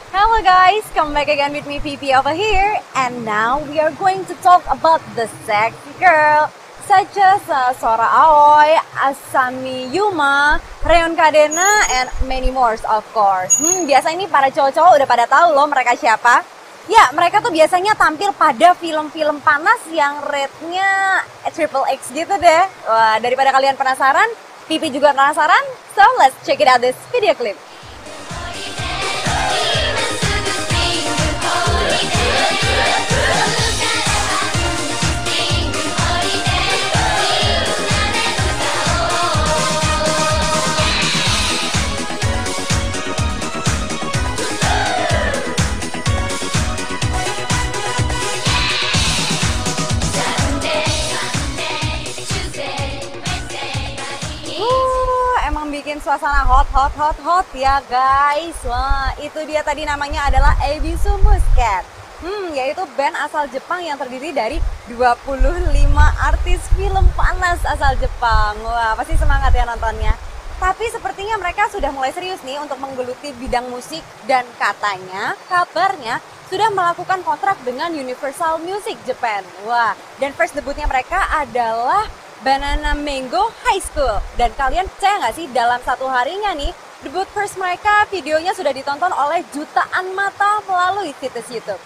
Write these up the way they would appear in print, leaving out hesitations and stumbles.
Hello guys, come back again with me Pipi over here, and now we are going to talk about the sexy girl such as Sora Aoi, Asami Yuma, Reon Kadena, and many more of course. Biasa ini para cowok-cowok udah pada tahu loh mereka siapa. Ya, mereka tuh biasanya tampil pada film-film panas yang rate-nya triple X gitu deh. Wah, daripada kalian penasaran, Pipi juga penasaran, so let's check it out this video clip. Emang bikin suasana hot ya guys. Wah, itu dia tadi namanya adalah Ebisu Muscat. Yaitu band asal Jepang yang terdiri dari 25 artis film panas asal Jepang. Wah, pasti semangat ya nontonnya. Tapi sepertinya mereka sudah mulai serius nih untuk menggeluti bidang musik dan katanya, kabarnya sudah melakukan kontrak dengan Universal Music Japan. Wah, dan first debutnya mereka adalah Banana Mango High School. Dan kalian percaya nggak sih dalam satu harinya nih, debut first mereka videonya sudah ditonton oleh jutaan mata melalui situs YouTube.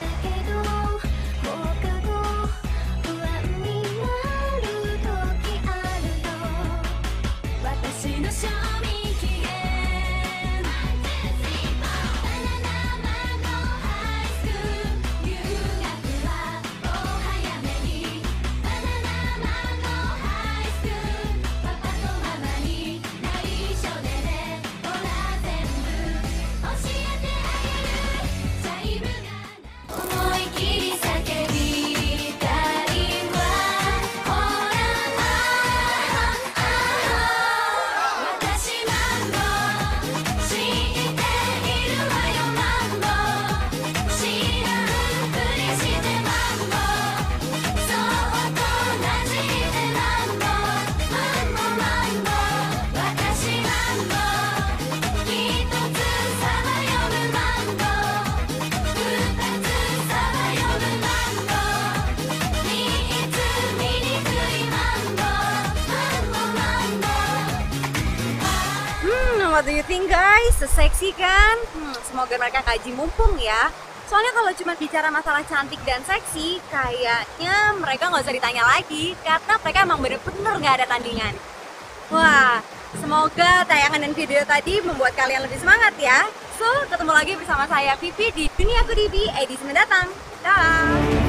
What do you think guys? Seksi kan? Semoga mereka kaji mumpung ya. Soalnya kalau cuma bicara masalah cantik dan seksi, kayaknya mereka nggak usah ditanya lagi. Karena mereka emang bener-bener nggak ada tandingan. Wah, semoga tayangan dan video tadi membuat kalian lebih semangat ya. So, ketemu lagi bersama saya Pipi di Dunia Aku Dibi edisi mendatang. Dah.